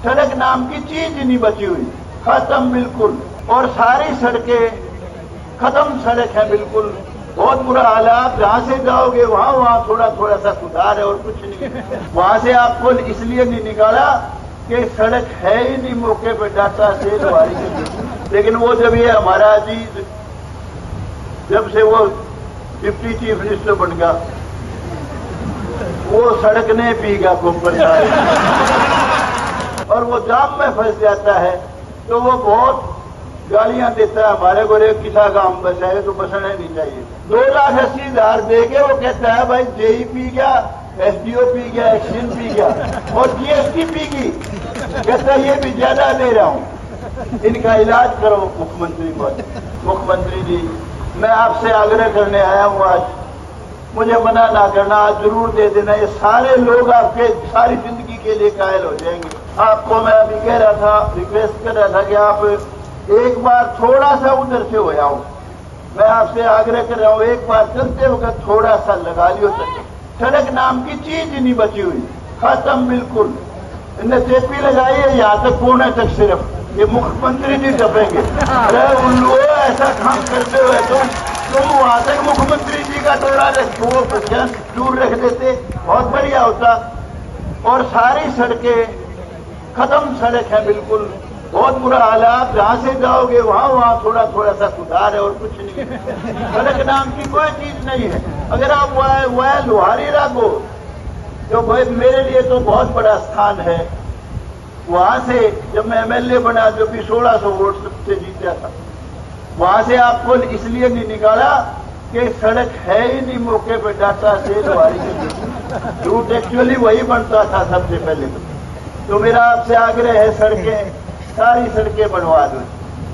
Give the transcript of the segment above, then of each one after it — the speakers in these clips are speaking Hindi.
सड़क नाम की चीज नहीं बची हुई, खत्म बिल्कुल। और सारी सड़कें खत्म सड़क है बिल्कुल, बहुत बुरा हाल है। आप जहां से जाओगे वहां थोड़ा थोड़ा सा सुधार है और कुछ नहीं। वहां से आपको इसलिए नहीं निकाला कि सड़क है ही नहीं मौके पे, डाटा से दुआरी के। लेकिन वो जब ये हमारा अजीज जब से वो डिप्टी चीफ मिनिस्टर बन गया, वो सड़क ने पी गया खूब और वो जाम में फंस जाता है तो वो बहुत गालियां देता है हमारे को। रे किसा काम बचा है तो बसना नहीं चाहिए। 2,80,000 दे के वो कहता है भाई जेई पी गया, एसडीओ पी गया, एक्शन पी गया और जीएसटी पी गई। कहता है ये भी ज्यादा दे रहा हूं, इनका इलाज करो मुख्यमंत्री को। मुख्यमंत्री जी, मैं आपसे आग्रह करने आया हूं आज, मुझे मना ना करना, आज जरूर दे देना। ये सारे लोग आपके सारी जिंदगी के लिए कायल हो जाएंगे। आपको मैं अभी कह रहा था, रिक्वेस्ट कर रहा था कि आप एक बार थोड़ा सा उधर से हो जाओ। मैं आपसे आग्रह कर रहा हूं, एक बार चलते वक्त थोड़ा सा लगा लियो। सड़क नाम की चीज नहीं बची हुई, खत्म बिल्कुल। इन्हें चेपी लगाई है यहाँ तक, पुणे तक सिर्फ। ये मुख्यमंत्री जी टपेंगे। अरे उल्लू, ऐसा काम करते हुए तुम वहां तक मुख्यमंत्री जी का थोड़ा दूर रख देते, बहुत बढ़िया होता। और सारी सड़कें खत्म सड़क है बिल्कुल, बहुत बुरा हाल है। आप जहां से जाओगे वहां थोड़ा थोड़ा सा सुधार है और कुछ नहीं। सड़क नाम की कोई चीज नहीं है। अगर आप वह लोहारी रागो, जो भाई मेरे लिए तो बहुत बड़ा स्थान है, वहां से जब मैं एमएलए बना, जो भी 1600 वोट से जीता था, वहां से आपको इसलिए नहीं निकाला कि सड़क है ही नहीं मौके पे, डाटा से लोहारी के रूट एक्चुअली वही बनता था सबसे पहले। तो मेरा आपसे आग्रह है, सड़कें सारी सड़कें बनवा दो।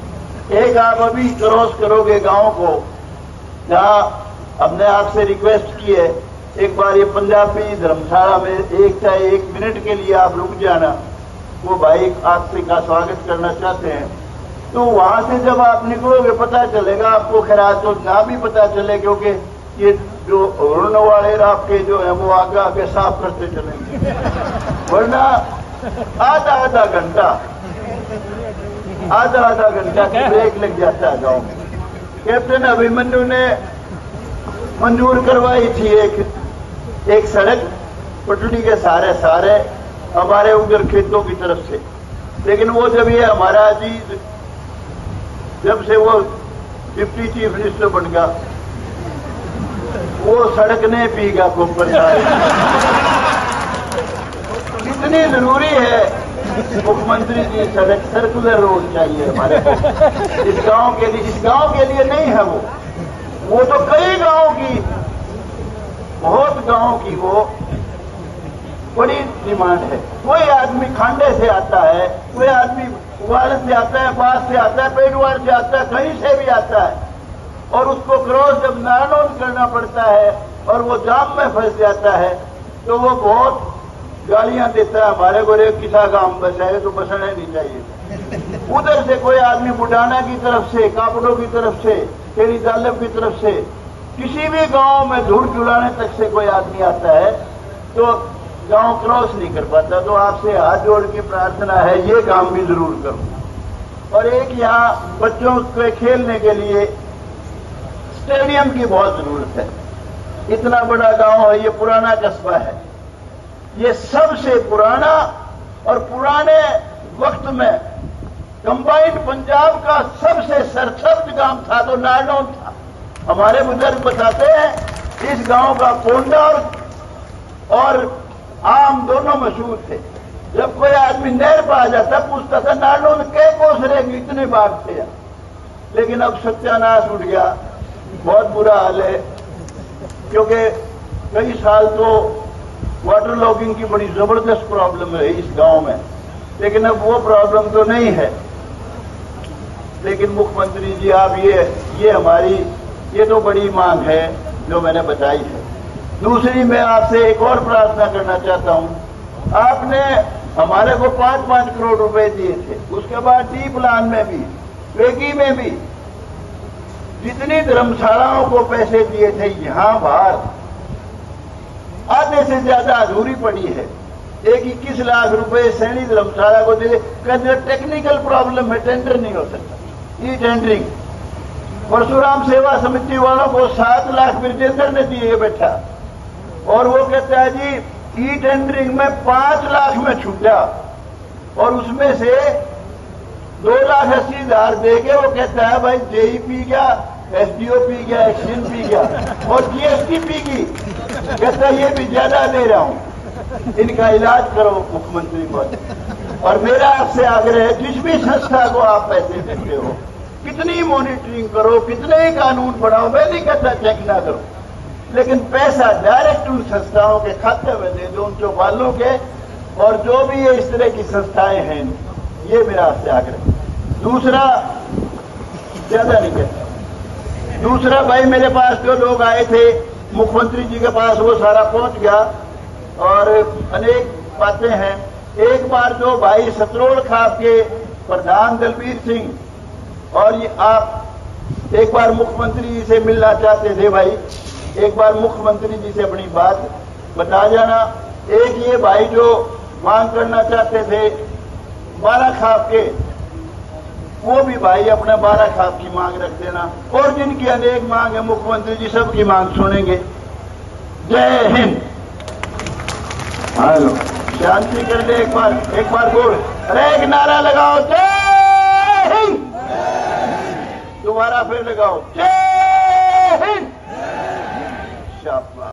एक आप अभी क्रॉस करोगे गांव को, जहां हमने आपसे रिक्वेस्ट की है, एक बार ये पंजाबी धर्मशाला में एक मिनट के लिए आप रुक जाना। वो भाई आपसे का स्वागत करना चाहते हैं। तो वहां से जब आप निकलोगे पता चलेगा आपको, खैर तो ना भी पता चले, क्योंकि ये जो उड़ने वाले आपके जो है वो आगे आगे साफ करते चलेंगे, वरना आधा घंटा की ब्रेक लग जाता है गाँव में। कैप्टन अभिमन्यु ने मंजूर करवाई थी एक सड़क पटड़ी के सारे हमारे उधर खेतों की तरफ से, लेकिन वो जब ये हमारा अजीज जब से वो डिप्टी चीफ मिनिस्टर बन गया, वो सड़क ने पी गया खूब कितनी जरूरी है मुख्यमंत्री जी, सड़क सर्कुलर रोड चाहिए हमारे इस गांव के लिए। इस गांव के लिए नहीं है वो तो कई गांव की, बहुत गांव की वो बड़ी डिमांड है। कोई आदमी खांडे से आता है, कोई आदमी उवाल से आता है, बास से आता है, पेटवार से आता है, कहीं से भी आता है, और उसको क्रॉस जब नानोन करना पड़ता है और वो जाम में फंस जाता है तो वो बहुत गालियां देता है हमारे को। रे किसा काम बचा है तो बसना नहीं चाहिए। उधर से कोई आदमी बुढ़ाना की तरफ से, कापड़ों की तरफ से, तेरी तालब की तरफ से, किसी भी गांव में धूड़ चुलाने तक से कोई आदमी आता है तो गांव क्रॉस नहीं कर पाता। तो आपसे हाथ जोड़ के प्रार्थना है, ये काम भी जरूर करो। और एक यहाँ बच्चों के खेलने के लिए स्टेडियम की बहुत जरूरत है। इतना बड़ा गांव है, ये पुराना कस्बा है, ये सबसे पुराना और पुराने वक्त में कंबाइंड पंजाब का सबसे सरसब्ज गांव था तो नारनौल था। हमारे बुजुर्ग बताते हैं इस गांव का पोंडा और आम दोनों मशहूर थे। जब कोई आदमी नहर पर आ जाता पूछता था नारनौल के कोस रहेंगे, इतने बाग थे। लेकिन अब सत्यानाश उठ गया, बहुत बुरा हाल है, क्योंकि कई साल तो वाटर लॉगिंग की बड़ी जबरदस्त प्रॉब्लम है इस गांव में, लेकिन अब वो प्रॉब्लम तो नहीं है। लेकिन मुख्यमंत्री जी आप ये हमारी ये तो बड़ी मांग है जो मैंने बताई है। दूसरी मैं आपसे एक और प्रार्थना करना चाहता हूं। आपने हमारे को 5-5 करोड़ रुपए दिए थे, उसके बाद डी प्लान में भी, वेगी में भी जितनी धर्मशालाओं को पैसे दिए थे, यहां बाहर आधे से ज्यादा अधूरी पड़ी है। एक 21 लाख रुपए सैनी धर्मशाला को दे, कहते टेक्निकल प्रॉब्लम है, टेंडर नहीं हो सकता। ई टेंडरिंग परशुराम सेवा समिति वालों को 7 लाख ब्रिजेंद्र ने दिए बैठा, और वो कहता है जी ई टेंडरिंग में 5 लाख में छूटा, और उसमें से 2,80,000 देके वो कहता है भाई जेई पी गया, एसडीओ पी गया, एक्सीन पी गया, और जीएसटी पी गई। कहता है ये भी ज्यादा दे रहा हूं, इनका इलाज करो मुख्यमंत्री महोदय। और मेरा आपसे आग्रह है, जिस भी संस्था को आप पैसे देते हो, कितनी मॉनिटरिंग करो, कितने ही कानून बनाओ, मैं नहीं कहता चेक ना करो, लेकिन पैसा डायरेक्ट उन संस्थाओं के खाते में दे दो, उन चौपालों के, और जो भी ये इस तरह की संस्थाएं हैं, ये मेरा आपसे आग्रह। दूसरा, ज्यादा नहीं कहता, दूसरा भाई मेरे पास जो लोग आए थे मुख्यमंत्री जी के पास, वो सारा पहुंच गया, और अनेक बातें हैं। एक बार जो भाई सतरोड़ खाप के प्रधान दलबीर सिंह, और ये आप एक बार मुख्यमंत्री जी से मिलना चाहते थे भाई, एक बार मुख्यमंत्री जी से अपनी बात बता जाना। एक ये भाई जो मांग करना चाहते थे 12 खाप के, वो भी भाई अपने 12 खाप की मांग रख देना, और जिनकी अनेक मांग है मुख्यमंत्री जी सबकी मांग सुनेंगे। जय हिंद। हेलो, शांति कर ले एक बार बोल, अरे एक नारा लगाओ, जय हिंद। दोबारा फिर लगाओ, जय हिंद। शाबाश।